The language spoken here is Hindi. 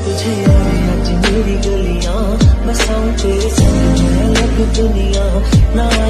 तुझे आए आज मेरी गलियां, बसाऊं तेरे संग मैं अलग दुनिया ना।